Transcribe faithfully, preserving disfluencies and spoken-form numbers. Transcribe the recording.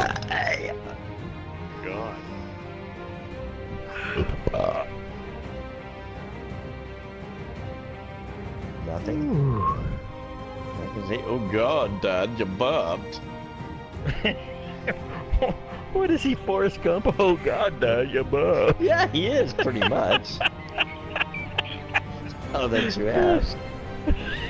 God. Uh, nothing. What is it? Oh God, Dad, you bumped. What is he, Forrest Gump? Oh God, Dad, you bumped. Yeah, he is pretty much. Oh, that you asked.